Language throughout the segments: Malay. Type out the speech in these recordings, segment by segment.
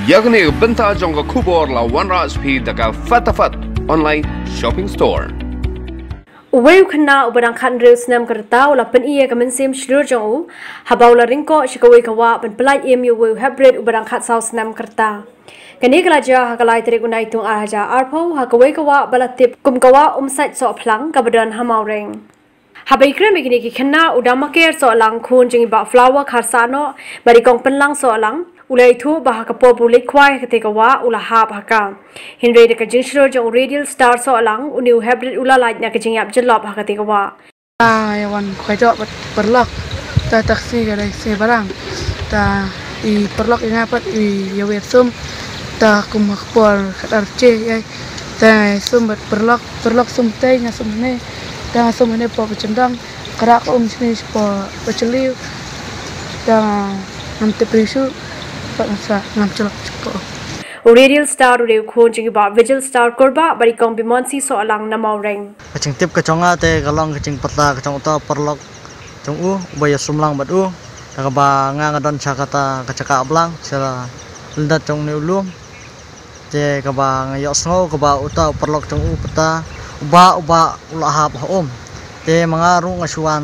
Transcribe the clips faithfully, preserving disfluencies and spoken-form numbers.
yakni benta jongga kubor la one raspi daga fatafat online shopping store. Uway ukna ubarang kan reus nam kerta ula pen iya kamen sim shdur jong u habau la ringko shikawai kawa pen pelai em yu wu Heprit Uba Ngam saus nam kerta. Kani kelaja hakalai terik unai tung arhaja arpo hakawai kawa balatip kum kawa umsait so plang kabadan hamau ring. Habai kren begini ki kena udama ker so lang kun jengi ba flower karsano bari kong penlang so lang ulai thu bah kapo bulik kwai ketika wa ula hab haka hinre de kajing shro jong radial star so lang uniu Heprit ula light na kajing Ngam Jyllop ha ketika wa ah yawan kwajo perlok ta taksi galai se barang ta i perlok ina pat i yawet sum ta kumak por kadar ce ai ta sum perlok perlok sum tei na sum ne ta sum ne po cendang kerak om sini po peceliu ta nam te prisu Samla Ngam Jyllop. Radial star ure khon jingi ba visual star korba bari kong bimonsi so alang na mau ring. Kacing tip kaconga te kalong kacing peta kacong uta perlok cong u baya sumlang bat u daga ba nga don chakata kacaka ablang sela lendat cong ne ulum te ka ba ngayo sngo ka ba uta perlok cong u peta uba uba ula hab om te mangaru ngasuan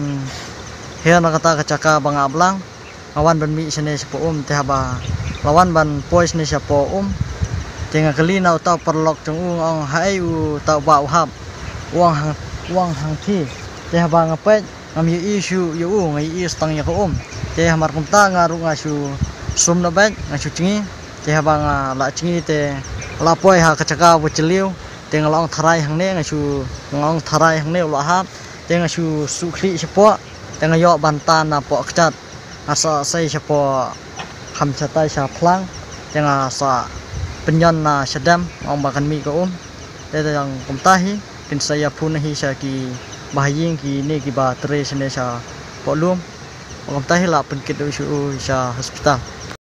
he na kata kacaka bang ablang awan ban mi sene sepo um te haba lawan ban pois ni siapa um tengah kali na utau perlok cong ong hai u tau ba hab uang hang uang hang thi te haba ngapet ngam yu isu yu u ngai is tang ya ko um te hamar kum ta ngaru ngasu sum na bet ngasu cingi te haba nga la cingi te la poi ha kacaka bu celiu te ngalong tharai hang ne ngasu ngong tharai hang ne ula hab te ngasu sukri siapa te ngayo bantan na po kcat asa sai siapa ham catai sha plang yang asa penyon na sedam ong makan mi ko um te yang kumtahi kin saya pun hi sha ki bahaying ki ne ki ba tre sene sha polum kumtahi la penkit u sha hospital